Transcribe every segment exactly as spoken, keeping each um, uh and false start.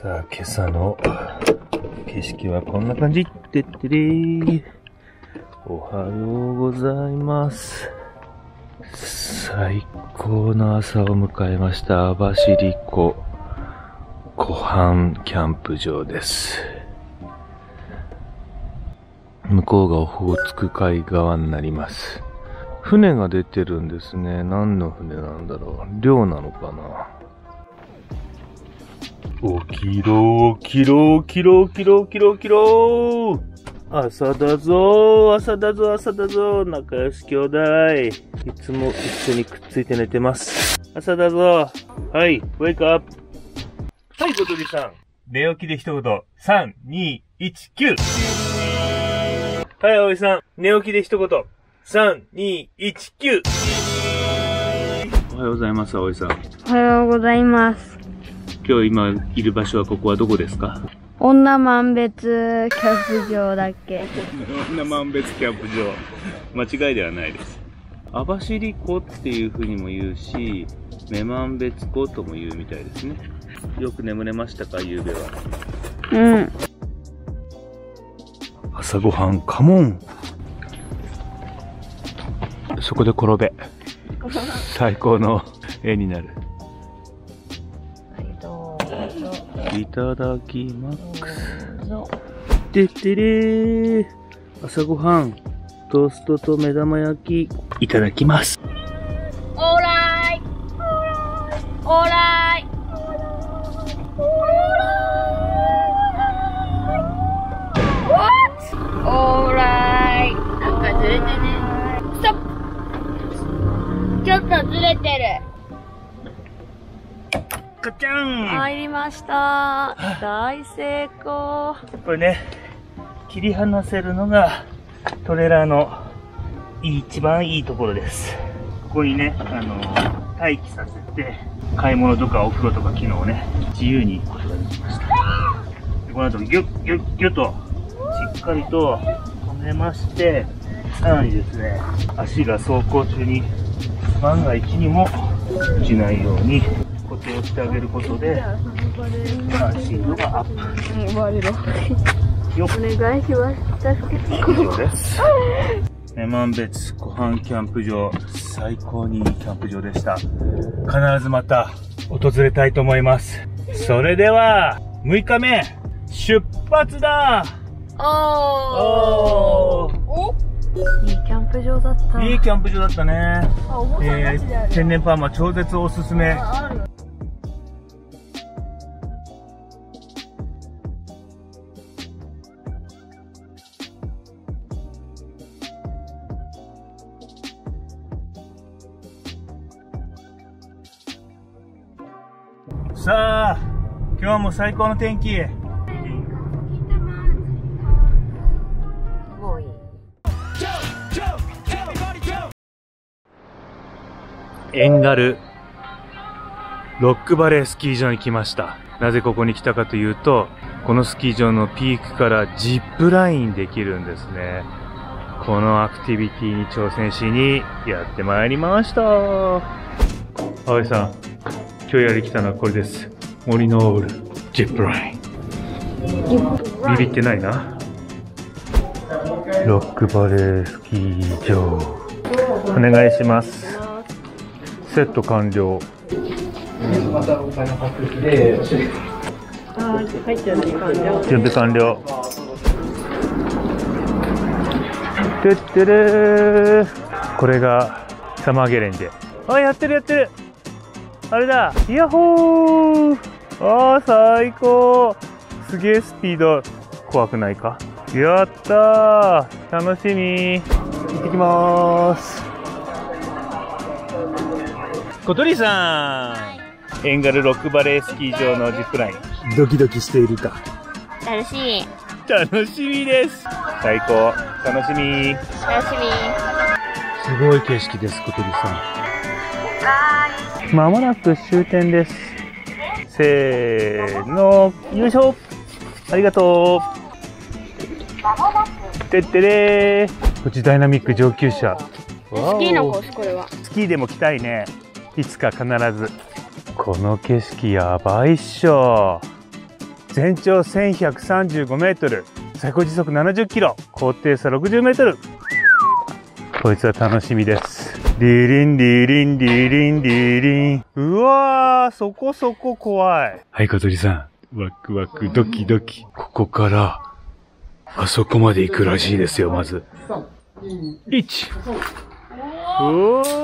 さあ、今朝の景色はこんな感じ。てってれー。おはようございます。最高の朝を迎えました網走湖湖畔キャンプ場です。向こうがオホーツク海側になります。船が出てるんですね。何の船なんだろう。漁なのかな。起きろ起きろ起きろ起きろ起きろ起きろ。朝だぞ朝だぞ朝だぞ。仲良し兄弟。いつも一緒にくっついて寝てます。朝だぞ。はい、ウェイクアップ。はい、小鳥さん。寝起きで一言。さん、に、いち、きゅう。はい、葵さん。寝起きで一言。さん、に、いち、きゅう。おはようございます、葵さん。 おはようございます。 今日今いる場所はここはどこですか？ 女満別キャンプ場だっけ？ 女満別キャンプ場。間違いではないです。網走湖っていう風にも言うし、女満別湖とも言うみたいですね。よく眠れましたか、夕べは？ うん。 朝ごはんカモン。そこで転べ。最高の絵になる。いただきマックス。てってれー。朝ごはん、トーストと目玉焼き、いただきます。 オーライオーライオーライ。なんかずれてね。ストップ。ちょっとずれてる。 ガチャン。 入りました。大成功。 これね、切り離せるのがトレーラーの一番いいところです。ここにね、あの待機させて、買い物とかお風呂とか機能をね、自由に行くことができました。でこの後ギュッギュッギュッとしっかりと止めまして、さらにですね、足が走行中に万が一にも落ちないように固定をしてあげることで安心度がアップ。よっ、 お願いします。助けて。 以上です。女満別湖畔キャンプ場、最高にいいキャンプ場でした。必ずまた訪れたいと思います。それではむいかめ出発だ。 おーおいいキャンプ場だった。 いいキャンプ場だったね。 あ、重さなしである。 天然パーマ超絶おすすめ。 あるよ。 さあ、今日も最高の天気。遠軽ロックバレースキー場に来ました。なぜここに来たかというと、このスキー場のピークからジップラインできるんですね。このアクティビティに挑戦しにやってまいりました。葵さん、今日やりきたのはこれです。森のオールジップライン。ビビってないな。ロックバレースキー場、お願いします。セット完了。準備完了。てってれー。これがサマーゲレンデ。あ、やってるやってる。あれだ。ヤッホー。あー、最高。すげえスピード。怖くないか。やったー。楽しみ。行ってきまーす。小鳥さん、遠軽ロックバレースキー場のジップライン、ドキドキしているか？ 楽しい。 楽しみです。最高。楽しみ。 楽しみ。 すごい景色です、小鳥さん。まもなく終点です。せーの、よいしょ。ありがとう。てってれー。こっちダイナミック上級者。 スキーのコース、これは。 スキーでも来たいね。いつか必ず。この景色やばいっしょ。 全長せんひゃくさんじゅうごメートル、最高時速ななじゅっキロ、高低差ろくじゅうメートル。こいつは楽しみです。リリンリリンリリンリリン。うわー、そこそこ怖い。はい、小鳥さん。ワクワクドキドキ。ここから、あそこまで行くらしいですよ、まず。いち。おー、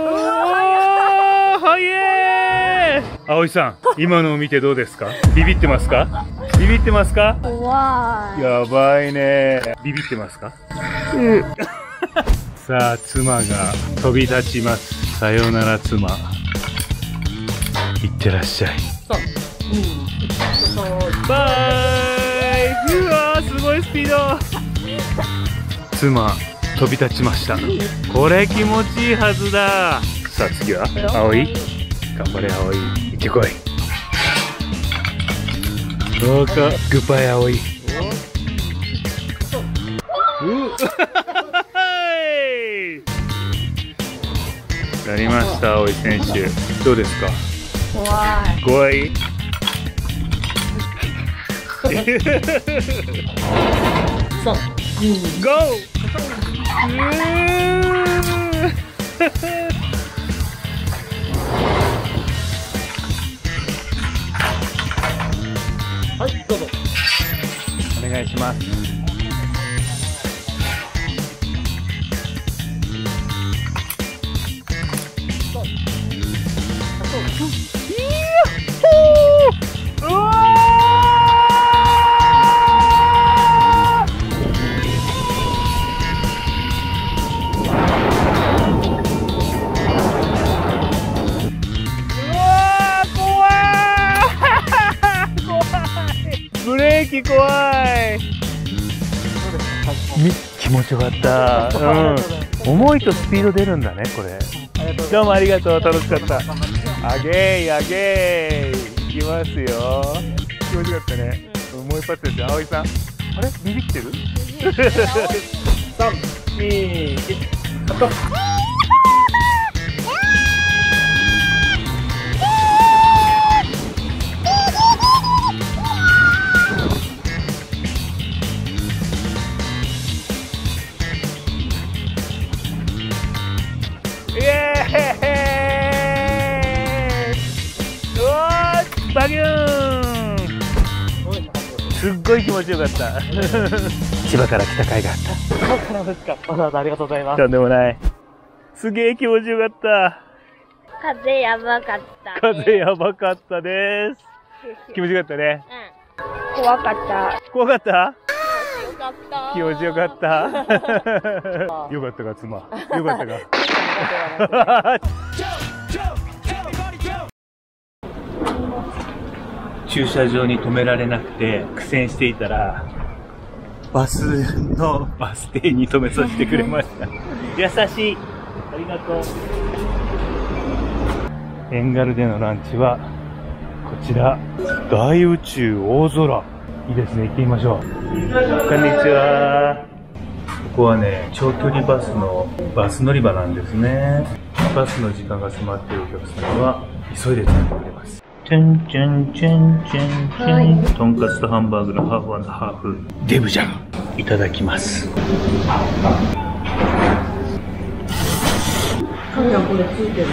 はえー。葵さん、今のを見てどうですか？ビビってますか？ビビってますか？ 怖い。 やばいね。ビビってますか？うん。さあ、妻が飛び立ちます。さようなら妻。いってらっしゃい。バイ。うわー、すごいスピード。妻、飛び立ちました。これ気持ちいいはずだ。さあ次は葵。頑張れ葵。行ってこい。どうか、グッバイ葵。なりました、葵選手。どうですか？ 怖い。 怖い？ そう。 ゴー！ はい、どうぞ。 お願いします。うわブレーキ怖い。み気持ちよかった。うん。重いとスピード出るんだねこれ。どうもありがとう、楽しかった。あげーあげーいきますよ。気持ちよかったね。もう一発ですよ。葵さん。あれビビってる？ さん、に、いち、カット。 イエーイ！うわーバギューン！すっごい気持ちよかった。千葉から来た甲斐があった。 そうですか。わざわざありがとうございます。 とんでもない。すげえ気持ちよかった。 風やばかった。 風やばかったです。気持ちよかったね。 うん。怖かった。 怖かった？ よかった。 気持ちよかった。よかったか妻。よかったか。駐車場に止められなくて苦戦していたらバスのバス停に止めさせてくれました。優しい。ありがとう。エンガルでのランチはこちら大宇宙大空。いいですね、行ってみましょう。こんにちは。ここはね、長距離バスのバス乗り場なんですね。バスの時間が迫っているお客様は急いで止めてくれます。チュンチュンチュンチュンチュン。とんかつとハンバーグのハーフ&ハーフ。デブじゃん。いただきます。 カメラこれついてる。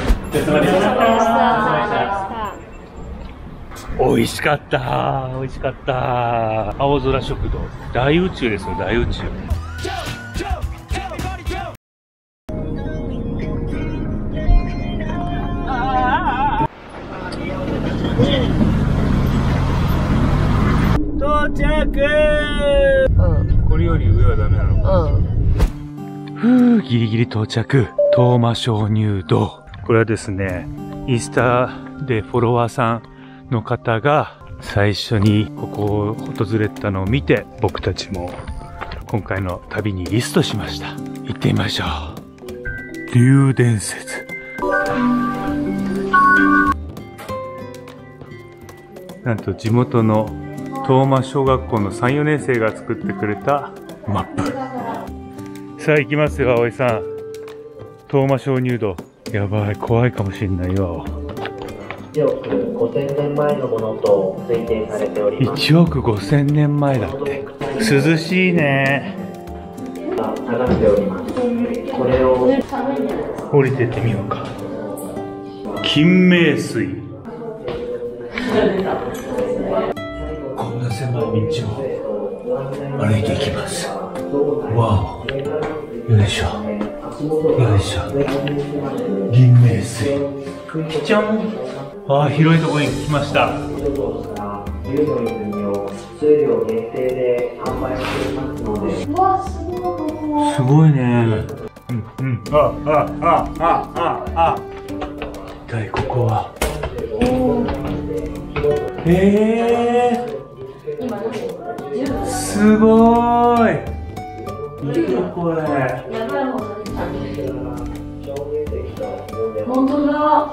美味しかった。美味しかった。青空食堂。大宇宙ですよ、大宇宙。到着。 うん。 これより上はダメなのか。 うん。 ふぅ、ギリギリ到着。トーマ鍾乳洞。これはですね、インスタでフォロワーさんの方が最初にここを訪れたのを見て、僕たちも今回の旅にリストしました。行ってみましょう。竜伝説。なんと地元の當麻小学校のさん、よねん生が作ってくれたマップ。さあ行きますよ、葵さん。當麻鍾乳洞。やばい、怖いかもしんないよ。 いちおくごせんねんまえのものと推定されております。 いちおくごせんねんまえだって。涼しいね。 下がっております。これを降りてってみようか。金明水。こんな狭い道を歩いていきます。わお。よいしょ。よいしょ。銀明水。じゃん。ああ、広いところに来ました。 冬の泉を数量限定で販売していますので。 すごいね。うんうん。ああああああ。一体ここは。ええー。すごーい。見てこれ。 本当だ。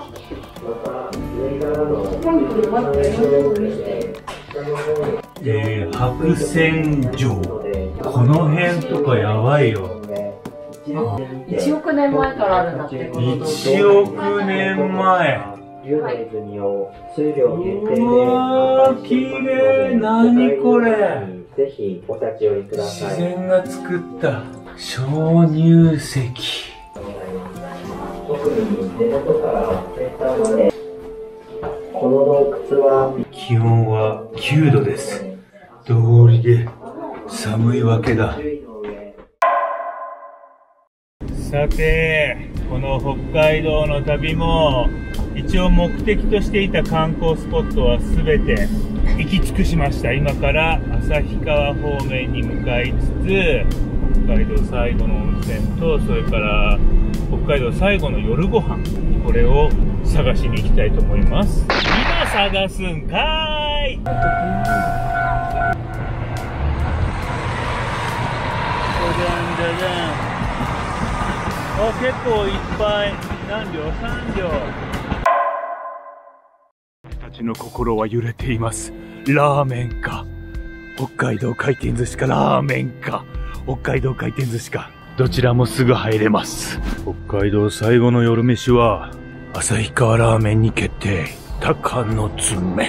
えー、白線城。この辺とかやばいよ。 いちおくねんまえからあるんだって。 いちおくねんまえ。 竜の泉を数量限定でうわー、綺麗。何これ。 ぜひお立ち寄りください。 自然が作った鍾乳石。 特に根元から先端まで。この洞窟は気温はきゅうどです。道理で寒いわけだ。さて、この北海道の旅も一応目的としていた観光スポットは全て行き尽くしました。今から旭川方面に向かいつつ、北海道最後の温泉と、それから北海道最後の夜ご飯、これを探しに行きたいと思います。今探すんかーい。じゃじゃんじゃじゃん。あ、結構いっぱい。何両？さん両。たちの心は揺れています。ラーメンか。北海道回転寿司かラーメンか。北海道回転寿司か。どちらもすぐ入れます。北海道最後の夜飯は旭川ラーメンに決定。鷹の爪。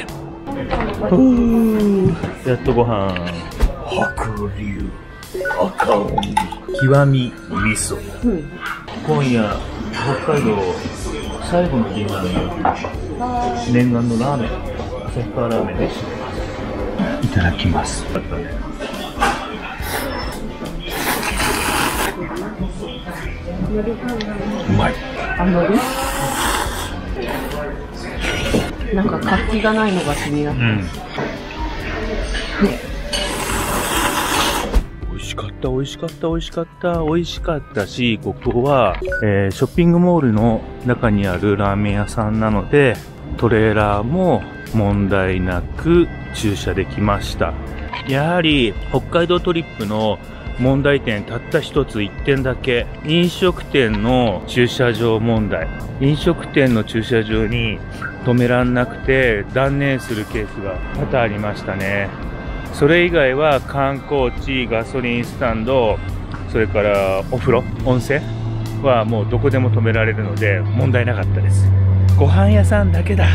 やっとご飯。白龍赤鬼極み味噌、うん、今夜北海道最後のディナーの念願のラーメン、旭川ラーメンです。いただきます。うまい。 あんまりなんか活気がないのが気になって、うん、 美味しかった、美味しかった、美味しかった、美味しかったし、ここは、えー、ショッピングモールの中にあるラーメン屋さんなので、トレーラーも問題なく駐車できました。やはり北海道トリップの問題点たった一つ、一点だけ。飲食店の駐車場問題。飲食店の駐車場に止めらんなくて断念するケースが多々ありましたね。それ以外は観光地、ガソリンスタンド、それからお風呂、温泉はもうどこでも止められるので問題なかったです。ご飯屋さんだけだ。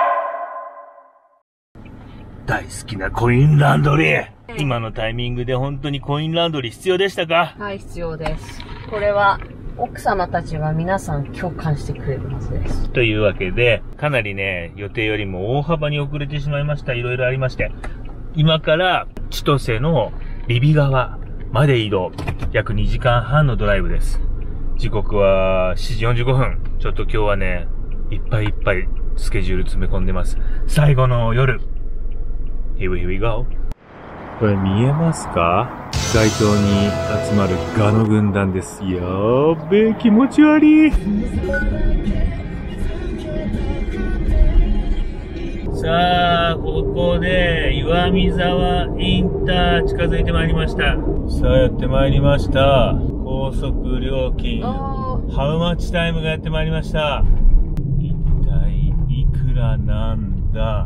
大好きなコインランドリー。今のタイミングで本当にコインランドリー必要でしたか？ はい、必要です。これは奥様たちは皆さん共感してくれるはずです。 というわけで、かなりね、予定よりも大幅に遅れてしまいました。いろいろありまして。今から千歳の揖斐川まで移動。約にじかんはんのドライブです。時刻はしちじよんじゅうごふん。ちょっと今日はね、いっぱいいっぱいスケジュール詰め込んでます。最後の夜。Here we go. これ見えますか？街頭に集まるガの軍団です。やーべえ、気持ち悪い。さあ、ここで岩見沢インター近づいてまいりました。さあ、やってまいりました。高速料金、ハウマッチタイムがやってまいりました。一体いくらなんだ？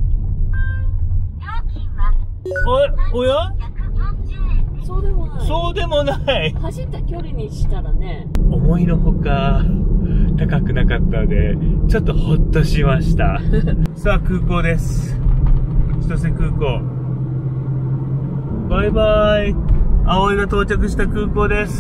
お、おや？ そうでもない。 そうでもない。 走った距離にしたらね。 思いのほか高くなかったので、ちょっとほっとしました。さあ、空港です。千歳空港。バイバイ。葵が到着した空港です。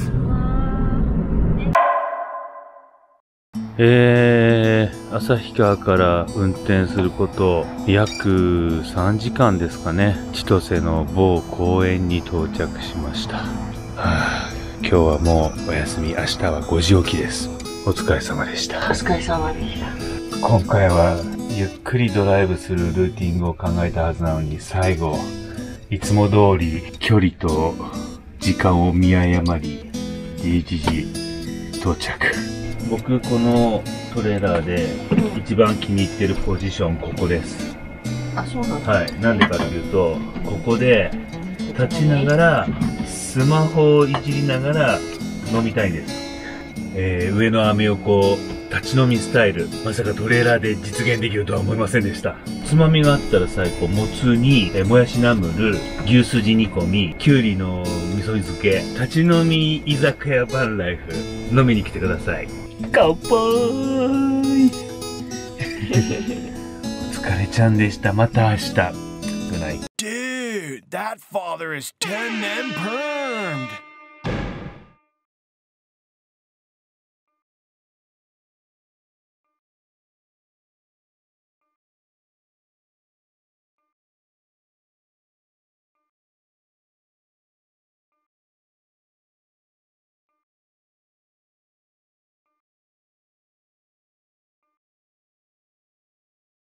えー、旭川から運転すること約さんじかんですかね。千歳の某公園に到着しました。はあ、今日はもうお休み、明日はごじ起きです。お疲れ様でした。 お疲れ様でした。 今回はゆっくりドライブするルーティングを考えたはずなのに、最後いつも通り距離と時間を見誤りじいじじ到着。僕このトレーラーで一番気に入ってるポジションここです。 あ、そうなんだ。 はい。なんでかっていうと、ここで立ちながらスマホをいじりながら飲みたいんです。えー、上のアメ横立ち飲みスタイル、まさかトレーラーで実現できるとは思いませんでした。つまみがあったら最高、もつ煮、えもやしナムル、牛すじ煮込み、きゅうりの味噌漬け、立ち飲み居酒屋バンライフ、飲みに来てください。乾杯。お疲れちゃんでした。また明日。Good night. Dude, that father is ten and perm.